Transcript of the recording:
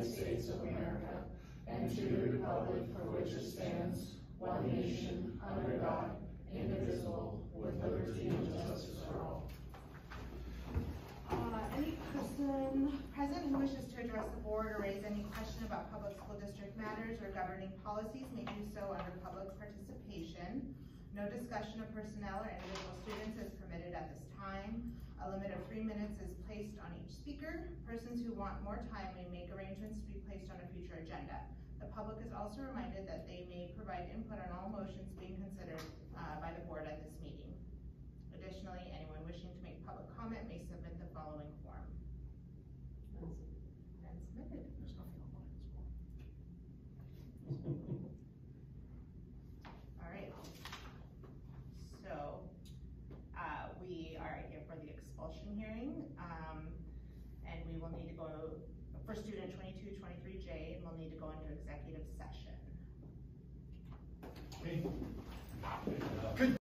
United States of America, and to the republic for which it stands, one nation, under God, indivisible, with liberty and justice for all. Any person present who wishes to address the board or raise any question about public school district matters or governing policies may do so under public participation. No discussion of personnel or individual students is permitted at this time. A limit of 3 minutes is placed on each speaker. Persons who want more time may make arrangements to be placed on a future agenda. The public is also reminded that they may provide input on all motions being considered by the board at this meeting. Additionally, anyone wishing to make public comment may submit the following form. And submitted. There's nothing online this morning. All right. So we are here for the expulsion hearing, and we will need to go for student 2223J, and we'll need to go into executive session. Okay. Good.